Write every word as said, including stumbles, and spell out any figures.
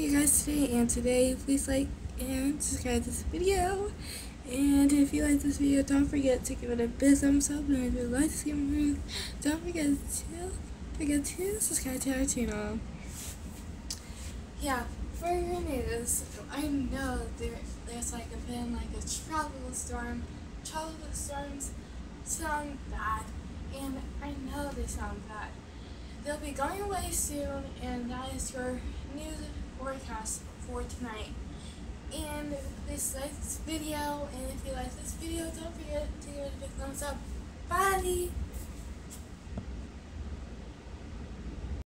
you guys today, and today please like and subscribe to this video. And if you like this video, don't forget to give it a big thumbs up, and if you like to see more, don't forget to forget to subscribe to our channel. Yeah, for your news, I know there there's like a been like a tropical storm. Tropical storms sound bad, and I know they sound bad. They'll be going away soon, and that is your news forecast for tonight. And please like this video, and if you like this video, don't forget to give it a big thumbs up. Bye!